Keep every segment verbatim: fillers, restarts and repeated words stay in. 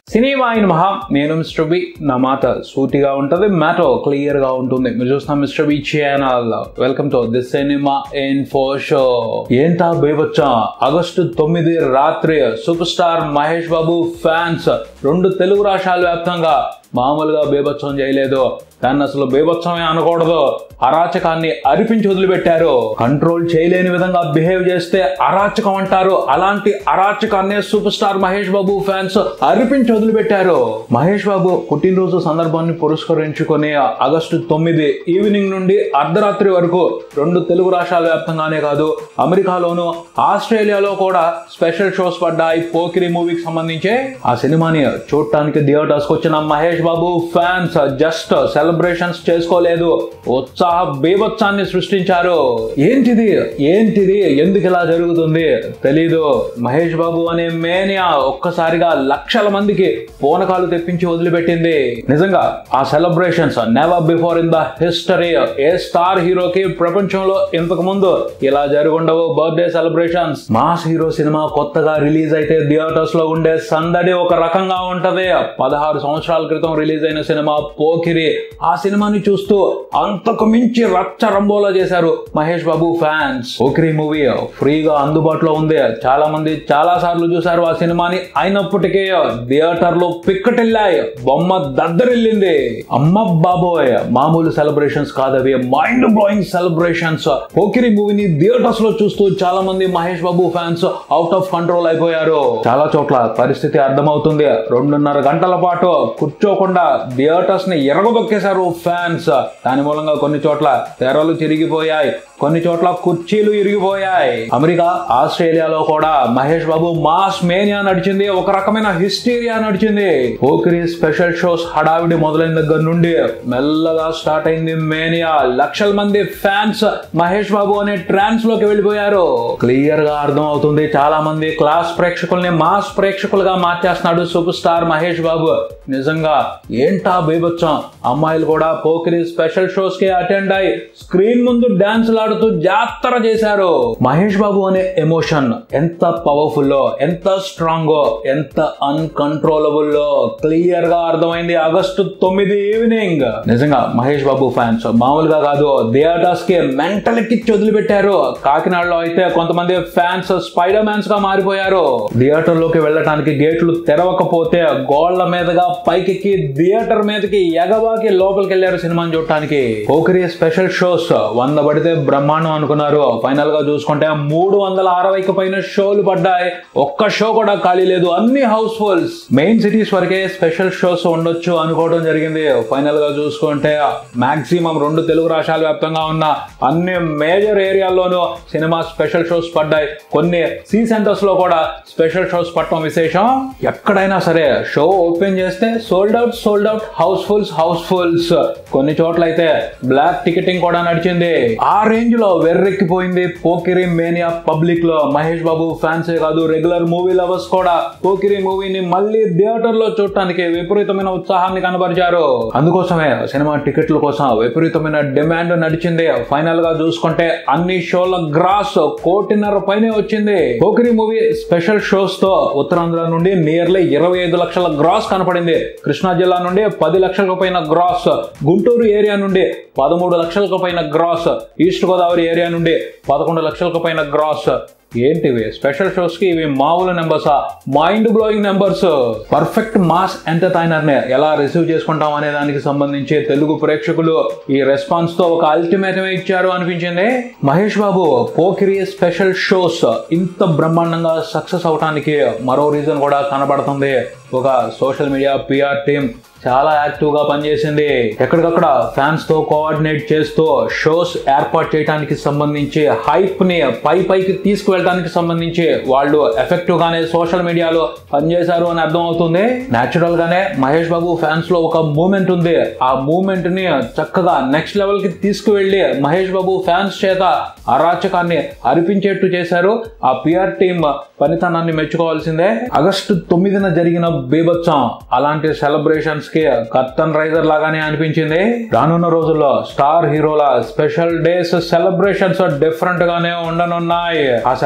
Cinema అయిన మహా నేను మిస్టర్ బి నా మాట సూటిగా ఉంటుంది మ్యాటర్ క్లియర్ గా ఉంటుంది మీరు చూస్తున్న mister B channel welcome to this cinema info show ఏంటా బేబచ్చా ఆగస్టు తొమ్మిది రాత్రి super star Mahesh Babu fans రెండు తెలుగు రాష్ట్రాల వ్యాప్తంగా మామూలుగా బేబత్సం చేయలేదు దాన్ని అసలు బేబత్సమే అనకూడదు అరాచకాన్ని అరిపించి వదిలిపెట్టారు కంట్రోల్ చేయలేని విధంగా బిహేవ్ చేస్తే అరాచకం అంటారు అలాంటి అరాచకాన్ని super star Mahesh Babu fans అరిపించి వదిలిపెట్టారు మహేష్ బాబు పుట్టినరోజు సందర్భాన్ని పురస్కరించుకొని ఆగస్టు తొమ్మిది ఈవినింగ్ నుండి అర్ధరాత్రి వరకు రెండు తెలుగు రాష్ట్రాల వ్యాప్తంగానే కాదు అమెరికాలోను ఆస్ట్రేలియాలో కూడా స్పెషల్ షోస్ పడ్డాయి పోకిరి మూవీకి సంబంధించి ఆ సినిమాని చూడటానికి థియేటర్స్ కి వచ్చిన Mahesh Babu fans just celebrations చేసుకోలేదు ఉత్సాహ బీభత్సాన్ని సృష్టించారు ఏంటిది ఏంటిది ఎందుకు ఇలా జరుగుతుంది తెలీదు మహేష్ బాబు అనే మేనియా ఒక్కసారిగా లక్షల మందికి పూనకాలు తెప్పించి వదిలిపెట్టింది నిజంగా ఆ celebrations never before in the history ఏ స్టార్ హీరోకి ప్రపంచంలో ఇంతకు ముందు ఇలా జరుగుండవు birthday celebrations mass hero cinema కొత్తగా రిలీజ్ అయితే థియేటర్స్ లో ఉండే సందడి ఒక రకంగా ఉంటది పదహారు సంవత్సరాల క్రితం రిలీజ్ అయిన సినిమా పోకిరి ఆ సినిమాని చూస్తూ అంతకు మించి రచ్చ రంబోలా చేశారు మహేష్ బాబు ఫ్యాన్స్ పోకిరి మూవీ ఫ్రీగా అందుబాటులో ఉంది చాలా మంది చాలా సార్లు చూశారు ఆ సినిమాని అయినప్పటికీ థియేటర్ లో పిక్కటిల్లాయి బొమ్మ దద్దరిల్లింది అమ్మ బాబోయ్ మామూలు సెలబ్రేషన్స్ కాదవి మైండ్ బ్లోయింగ్ సెలబ్రేషన్స్ పోకిరి మూవీని థియేటర్స్ లో చూస్తూ చాలా మంది Mahesh Babu fans out of control అయిపోయారు చాలా చోట్ల పరిస్థితి అర్థమవుతుంది రెండున్నర గంటల పాటు కూర్చోకుండా థియేటర్స్ ని ఎరగదొక్కేశారు ఫ్యాన్స్ దాని మూలంగా కొన్ని చోట్ల తెరలు చిరిగిపోయాయి కొన్ని చోట్ల కుర్చీలు ఇరిగిపోయాయి అమెరికా ఆస్ట్రేలియాలో కూడా మహేష్ బాబు మాస్ మేనియా నడిచింది ఒక రకమైన హిస్టీరియా నడిచింది పోకిరి స్పెషల్ షోస్ హడావిడి మొదలైన దగ్గర నుండి మెల్లగా స్టార్ట్ అయింది మేనియా లక్షల మంది ఫ్యాన్స్ మహేష్ బాబు అనే ట్రాన్స్ లోకి వెళ్ళిపోయారు క్లియర్ గా అర్థం అవుతుంది చాలా మంది క్లాస్ ప్రేక్షకుల్ని మాస్ ప్రేక్షకులుగా మార్చేస్తున్నాడు సూపర్ స్టార్ మహేష్ బాబు నిజంగా ఏంటా బీభత్సం అమ్మాయిలు కూడా పోకిరి స్పెషల్ షోస్ కి అటెండ్ అయి స్క్రీన్ ముందు డాన్స్ లాడుతూ జాతర చేశారు మహేష్ బాబు అనే ఎమోషన్ ఎంత పవర్ఫుల్ ఎంత స్ట్రాంగ్ ఎంత అన్కంట్రోలబుల్ క్లియర్ గా అర్థమైంది ఆగస్టు తొమ్మిది ఈవినింగ్ నిజంగా మహేష్ బాబు ఫ్యాన్స్ మామూలుగా కాదు థియేటర్స్ కి మెంటల్ ఎక్కిచ్చి వదిలిపెట్టారు కాకినాడలో అయితే కొంతమంది ఫ్యాన్స్ స్పైడర్ మ్యాన్స్ గా మారిపోయారు థియేటర్ లోకి వెళ్ళటానికి గేట్లు తెరవకపోతే గోళ్ల మీదగా పైకి థియేటర్ మీదకి ఎగబాకి లోపలికి వెళ్లారు సినిమాని చూడటానికి పోకిరి స్పెషల్ షోస్ వంద పడితే బ్రహ్మాండం అనుకున్నారు ఫైనల్ గా చూసుకుంటే మూడు వందల అరవైకి పైన షోలు పడ్డాయి ఒక్క షో కూడా ఖాళీ లేదు అన్ని హౌస్ ఫుల్స్ మెయిన్ సిటీస్ వరకే స్పెషల్ షోస్ ఉండొచ్చు అనుకోవడం జరిగింది ఫైనల్ గా చూసుకుంటే మాక్సిమం రెండు తెలుగు రాష్ట్రాల వ్యాప్తంగా ఉన్న అన్ని మేజర్ ఏరియాల్లోనూ సినిమా స్పెషల్ షోస్ పడ్డాయి కొన్ని సి సెంటర్స్ లో కూడా స్పెషల్ షోస్ పట్టడం విశేషం ఎక్కడైనా సరే షో ఓపెన్ చేస్తే sold out sold out house fulls house fulls కొన్ని చోట్ల అయితే బ్లాక్ టికెటింగ్ కూడా నడిచింది ఆ రేంజ్ లో వెర్రెక్కిపోయింది పోకిరి మేనియా పబ్లిక్ లో మహేష్ బాబు ఫ్యాన్స్ కాదు రెగ్యులర్ మూవీ లవర్స్ కూడా పోకిరి మూవీని మళ్ళీ థియేటర్ లో చూడటానికి విపరీతమైన ఉత్సాహాన్ని కనబరిచారు అందుకోసమే సినిమా టికెట్ల కోసం విపరీతమైన డిమాండ్ నడిచింది ఫైనల్ గా చూసుకుంటే అన్ని షోల గ్రాస్ కోటిన్నర పైనే వచ్చింది పోకిరి మూవీ స్పెషల్ షోస్ తో ఉత్తరాంధ్ర నుండి నియర్లీ ఇరవై ఐదు లక్షల గ్రాస్ కనపడింది కృష్ణా జిల్లా నుండి పది లక్షలకు పైన గ్రాస్ గుంటూరు ఏరియా నుండి పదమూడు లక్షలకు పైన గ్రాస్ ఈస్ట్ గోదావరి ఏరియా నుండి పదకొండు లక్షలకు పైన గ్రాస్ ఏంటివి స్పెషల్ షోస్ కి ఇవి మామూలు numbers mind blowing numbers perfect mass entertainer ని ఎలా రిసీవ్ చేసుకుంటాం అనే దానికి సంబంధించి తెలుగు ప్రేక్షకులు ఈ రెస్పాన్స్ తో ఒక అల్టిమేటం ఇచ్చారు అనిపించింది మహేష్ బాబు పోకిరి స్పెషల్ షోస్ ఇంత బ్రహ్మాండంగా సక్సెస్ అవడానికి మరో రీజన్ కూడా కనబడుతుంది ఒక సోషల్ మీడియా పిఆర్ టీమ్ చాలా యాక్టివ్ గా పనిచేసింది ఎక్కడికక్కడ ఫ్యాన్స్ తో కోఆర్డినేట్ చేస్తూ షోస్ ఏర్పాటు చేయడానికి సంబంధించి హైప్ ని పై పైకి తీసుకువెళ్ళడానికి సంబంధించి వాళ్ళు ఎఫెక్టివ్ గానే సోషల్ మీడియాలో పనిచేశారు అని అర్థం అవుతుంది నేచురల్ గానే మహేష్ బాబు ఫ్యాన్స్ లో ఒక మూమెంట్ ఉంది ఆ మూమెంట్ ని చక్కగా నెక్స్ట్ లెవెల్ కి తీసుకువెళ్లి మహేష్ బాబు ఫ్యాన్స్ చేత అరాచకాన్ని అరిపించేట్టు చేశారు ఆ పిఆర్ టీమ్ పనితనాన్ని మెచ్చుకోవాల్సిందే ఆగస్టు తొమ్మిదిన జరిగిన బీభత్సం అలాంటి సెలబ్రేషన్స్ కి కర్టన్ రైజర్ లాగానే అనిపించింది రానున్న రోజుల్లో స్టార్ హీరోల స్పెషల్ డేస్ సెలబ్రేషన్స్ డిఫరెంట్ గానే ఉండనున్నాయి ఆ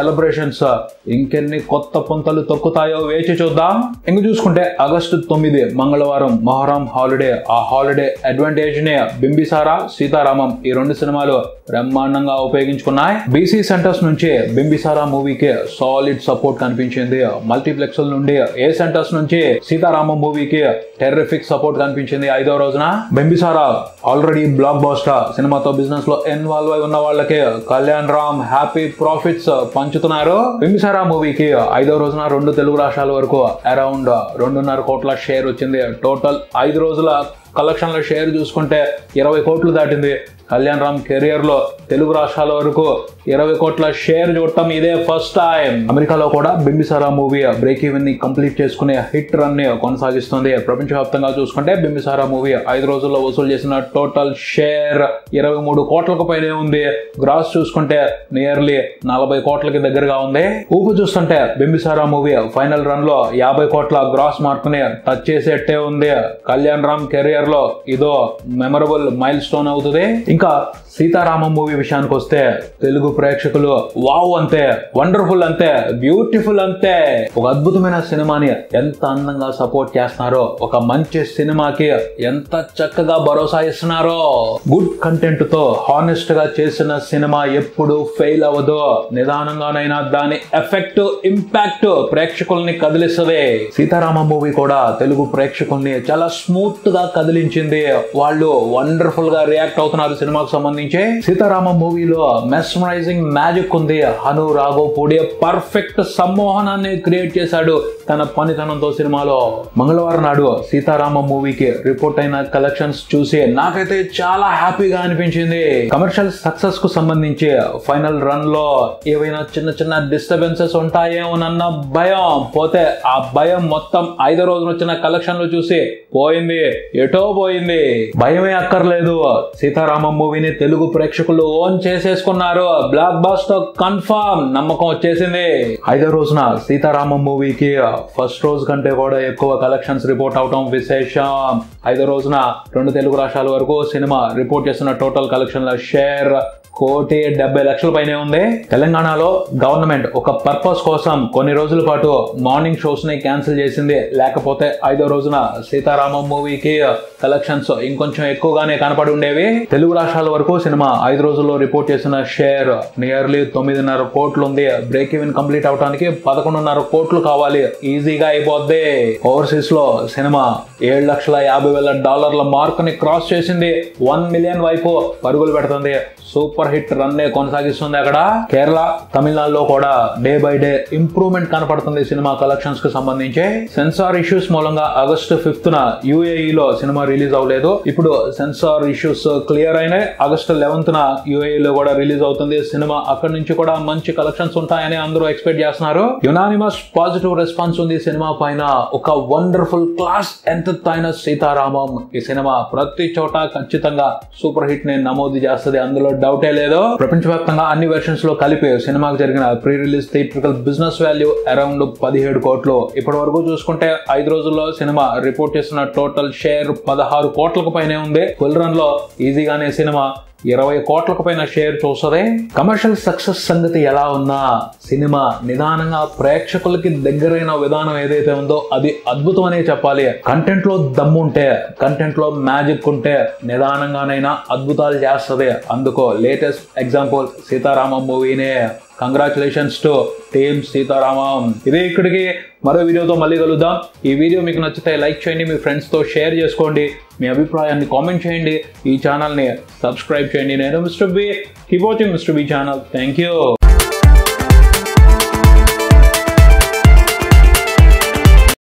సెలబ్రేషన్స్ ఇంకెన్ని కొత్త పుంతలు తొక్కుతాయో వేచి చూద్దాం. ఇంక చూసుకుంటే ఆగస్టు తొమ్మిది మంగళవారం మొహరం హాలిడే. ఆ హాలిడే అడ్వాంటేజ్ ని బింబిసారా, సీతారామం ఈ రెండు సినిమాలు బ్రహ్మాండంగా ఉపయోగించుకున్నాయి. బీసీ సెంటర్స్ నుంచి బింబిసారా మూవీకి సాలిడ్ సపోర్ట్ కనిపించింది. మల్టీప్లెక్స్ నుండి ఏ సెంటర్స్ నుంచి సీతారామం మూవీకి టెర్రిఫిక్ సపోర్ట్ కనిపించింది. ఐదో రోజున బింబిసారా ఆల్రెడీ బ్లాక్ బాస్టర్ సినిమాతో బిజినెస్ లో ఇన్వాల్వ్ అయి ఉన్న వాళ్ళకి కళ్యాణ్ రామ్ హ్యాపీ ప్రాఫిట్స్ పంచుతున్నారు. బింబిసారా మూవీకి ఐదో రోజున రెండు తెలుగు రాష్ట్రాల వరకు అరౌండ్ రెండున్నర కోట్ల షేర్ వచ్చింది. టోటల్ ఐదు రోజుల కలెక్షన్ల షేర్ చూసుకుంటే ఇరవై కోట్లు దాటింది. కళ్యాణ్ రామ్ కెరియర్ లో తెలుగు రాష్ట్రాల వరకు ఇరవై కోట్ల షేర్ చూడటం ఇదే ఫస్ట్ టైం. అమెరికాలో కూడా బింబిసారా మూవీ బ్రేక్ ఈవెన్ ని కంప్లీట్ చేసుకునే హిట్ రన్ ని కొనసాగిస్తుంది. ప్రపంచవ్యాప్తంగా చూసుకుంటే బింబిసారా మూవీ ఐదు రోజుల్లో వసూలు చేసిన టోటల్ షేర్ ఇరవై మూడు కోట్లకు పైనే ఉంది. గ్రాస్ చూసుకుంటే నియర్లీ నలభై కోట్లకి దగ్గరగా ఉంది. ఊపు చూస్తుంటే బింబిసారా మూవీ ఫైనల్ రన్ లో యాభై కోట్ల గ్రాస్ మార్క్ ని టచ్ చేసేట్టే ఉంది. కళ్యాణ్ రామ్ కెరియర్ లో ఇదో మెమరబుల్ మైల్ స్టోన్ అవుతుంది. ఇంకా సీతారామం మూవీ విషయానికి వస్తే తెలుగు ప్రేక్షకులు వావ్ అంతే, వండర్ఫుల్ అంతే, బ్యూటిఫుల్ అంతే. ఒక అద్భుతమైన సినిమాని ఎంత అందంగా సపోర్ట్ చేస్తున్నారో, ఒక మంచి సినిమాకి ఎంత చక్కగా భరోసా ఇస్తున్నారో. గుడ్ కంటెంట్ తో హానెస్ట్ గా చేసిన సినిమా ఎప్పుడు ఫెయిల్ అవ్వదు. నిదానంగానైనా దాని ఎఫెక్ట్, ఇంపాక్ట్ ప్రేక్షకుల్ని కదిలిస్తుంది. సీతారామం మూవీ కూడా తెలుగు ప్రేక్షకుల్ని చాలా స్మూత్ గా కదిలించింది. వాళ్ళు వండర్ఫుల్ గా రియాక్ట్ అవుతున్నారు సినిమాకు సంబంధించి. సీతారామం మూవీలో మెస్మరైజింగ్ మ్యాజిక్ ఉంది. హను రాఘవపూడి పర్ఫెక్ట్ సమ్మోహనాన్ని క్రియేట్ చేశాడు తన పనితనంతో సినిమాలో. మంగళవారం నాడు సీతారామం మూవీకి రిపోర్ట్ అయిన కలెక్షన్స్ చూసి నాకైతే చాలా హ్యాపీగా అనిపించింది. కమర్షియల్ సక్సెస్ కు సంబంధించి ఫైనల్ రన్ లో ఏవైనా చిన్న చిన్న డిస్టర్బెన్సెస్ ఉంటాయేమోనన్న భయం పోతే ఆ భయం మొత్తం ఐదో రోజున వచ్చిన కలెక్షన్లు చూసి పోయింది, ఎటో పోయింది. భయమే అక్కర్లేదు. సీతారామం మూవీని తెలుగు ప్రేక్షకులు ఓన్ చేసేసుకున్నారు. బ్లాక్ బాస్టర్ కన్ఫర్మ్, నమ్మకం వచ్చేసింది. ఐదో రోజున సీతారామం మూవీకి ఫస్ట్ రోజు కంటే కూడా ఎక్కువ కలెక్షన్స్ రిపోర్ట్ అవటం విశేషం. ఐదో రోజున రెండు తెలుగు రాష్ట్రాల వరకు సినిమా రిపోర్ట్ చేస్తున్న టోటల్ కలెక్షన్ల షేర్ కోటి డెబ్బై లక్షల పైనే ఉంది. తెలంగాణలో గవర్నమెంట్ ఒక పర్పస్ కోసం కొన్ని రోజుల పాటు మార్నింగ్ షోస్ ని క్యాన్సిల్ చేసింది. లేకపోతే ఐదో రోజున సీతారామం మూవీకి కలెక్షన్స్ ఇంకొంచెం ఎక్కువగానే కనపడి ఉండేవి. తెలుగు రాష్ట్రాల వరకు సినిమా ఐదు రోజుల్లో రిపోర్ట్ చేసిన షేర్ నియర్లీ తొమ్మిదిన్నర కోట్లు ఉంది. బ్రేక్ ఈవెన్ కంప్లీట్ అవడానికి పదకొండున్నర కోట్లు కావాలి, ఈజీగా అయిపోద్ది. ఓవర్సీస్ లో సినిమా ఏడు లక్షల యాభై వేల డాలర్ల మార్క్ ని క్రాస్ చేసింది. వన్ మిలియన్ వైపు పరుగులు పెడుతుంది. సూపర్ హిట్ రన్ నే కొనసాగిస్తుంది. అక్కడ కేరళ, తమిళనాడులో కూడా డే బై డే ఇంప్రూవ్మెంట్ కనపడుతుంది సినిమా కలెక్షన్స్ కు సంబంధించి. సెన్సార్ ఇష్యూస్ మూలంగా ఆగస్టు ఫిఫ్త్ న యూఏఈలో సినిమా రిలీజ్ అవ్వలేదు. ఇప్పుడు సెన్సార్ ఇష్యూస్ క్లియర్ అయినాయి. ఆగస్టు లెవెన్త్ న యూఏఈలో కూడా రిలీజ్ అవుతుంది సినిమా. అక్కడి నుంచి కూడా మంచి కలెక్షన్స్ ఉంటాయని అందరూ ఎక్స్పెక్ట్ చేస్తున్నారు. యునానిమస్ పాజిటివ్ రెస్పాన్స్ ఉంది సినిమా పైన. ఒక వండర్ఫుల్ క్లాస్ ఎంటర్టైనర్ సీతారామం. ఈ సినిమా ప్రతి చోట ఖచ్చితంగా సూపర్ హిట్ ని నమోదు చేస్తుంది, అందులో డౌటే లేదు. ప్రపంచవ్యాప్తంగా అన్ని వెర్షన్స్ లో కలిపి సినిమాకి జరిగిన pre release theatrical business value around పదిహేడు కోట్లు. ఇప్పటి వరకు చూసుకుంటే ఐదు రోజుల్లో సినిమా రిపోర్ట్ చేసిన టోటల్ షేర్ పదహారు కోట్లకు పైనే ఉంది. ఫుల్ రన్ లో ఈజీగానే సినిమా ఇరవై కోట్లకు పైన షేర్ చూస్తుంది. కమర్షియల్ సక్సెస్ సంగతి ఎలా ఉన్నా సినిమా నిదానంగా ప్రేక్షకులకి దగ్గరైన విధానం ఏదైతే ఉందో అది అద్భుతం అనే చెప్పాలి. కంటెంట్ లో దమ్ముంటే, కంటెంట్ లో మ్యాజిక్ ఉంటే నిదానంగానైనా అద్భుతాలు చేస్తుంది. అందుకో లేటెస్ట్ ఎగ్జాంపుల్ సీతారామం మూవీనే. Congratulations to team Sitaramam. ఇదే ఇక్కడికి మరో వీడియోతో మళ్ళీ కలుద్దాం. ఈ వీడియో మీకు నచ్చితే లైక్ చేయండి, మీ ఫ్రెండ్స్ తో షేర్ చేసుకోండి, మీ అభిప్రాయాన్ని కామెంట్ చేయండి, ఈ ఛానల్ ని సబ్స్క్రైబ్ చేయండి. నేను mister B, keep watching mister B channel. Thank you.